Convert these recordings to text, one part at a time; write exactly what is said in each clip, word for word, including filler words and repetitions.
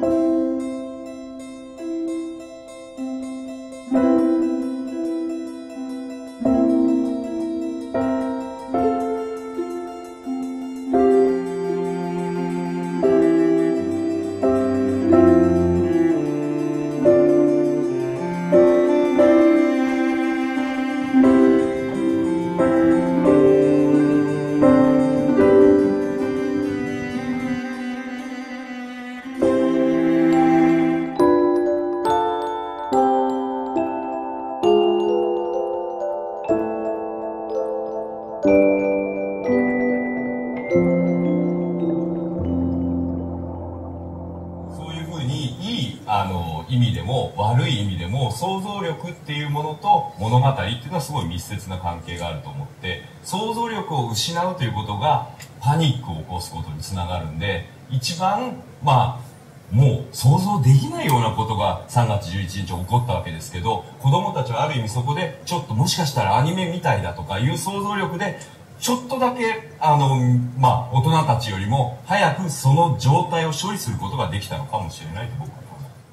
あの意味でも悪い意味でも想像力っていうものと物語っていうのはすごい密接な関係があると思って、想像力を失うということがパニックを起こすことにつながるんで、一番まあもう想像できないようなことがさんがつじゅういちにち起こったわけですけど、子供たちはある意味そこでちょっともしかしたらアニメみたいだとかいう想像力でちょっとだけあの、まあ、大人たちよりも早くその状態を処理することができたのかもしれないと僕は思います。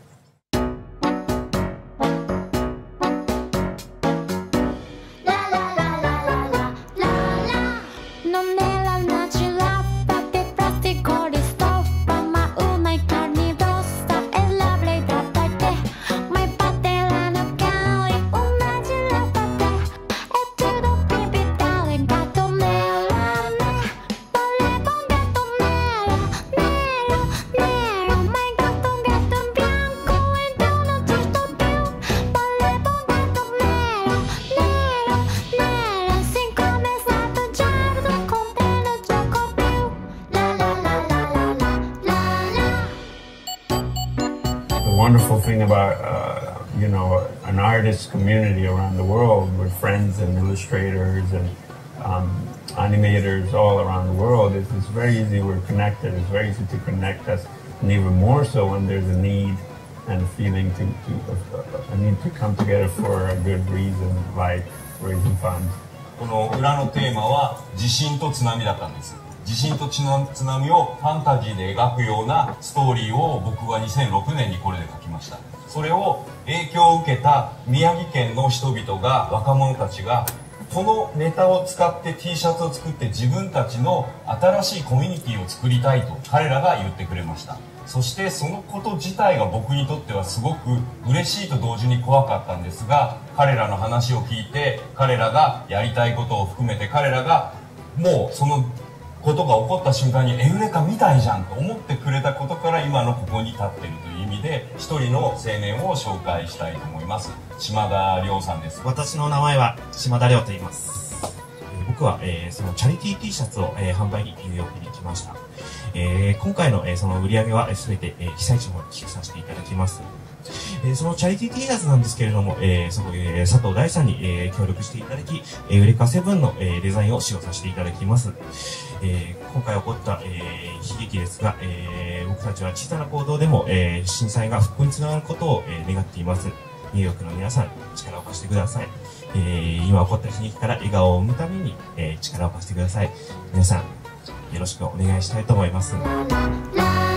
Wonderful thing about uh, you know an artist community around the world with friends and illustrators and um, animators all around the world is it's very easy. We're connected. It's very easy to connect us, and even more so when there's a need and a feeling to, to uh, a need to come together for a good reason, like raising funds. この裏のテーマは地震と津波だったんです。地震と津波をファンタジーで描くようなストーリーを僕はにせんろくねんにこれで書きました。それを影響を受けた宮城県の人々が、若者たちがこのネタを使って T シャツを作って自分たちの新しいコミュニティを作りたいと彼らが言ってくれました。そしてそのこと自体が僕にとってはすごく嬉しいと同時に怖かったんですが、彼らの話を聞いて彼らがやりたいことを含めて彼らがもうそのことが起こった瞬間にエウレカみたいじゃんと思ってくれたことから今のここに立っているという意味で一人の青年を紹介したいと思います。島田亮さんです。 私の名前は島田亮と言います。僕は、えー、そのチャリティー T シャツを、えー、販売にニューヨークに来ました。えー、今回の、えー、その売り上げは全て、えー、被災地の方に寄付させていただきます。えー、そのチャリティー T シャツなんですけれども、えー、その、えー、佐藤大さんに、えー、協力していただき、エウレカセブンの、えー、デザインを使用させていただきます。えー、今回起こった、えー、悲劇ですが、えー、僕たちは小さな行動でも、えー、震災が復興につながることを、えー、願っています。ニューヨークの皆さん、力を貸してください。えー、今起こった悲劇から笑顔を生むために、えー、力を貸してください。皆さん、よろしくお願いしたいと思います。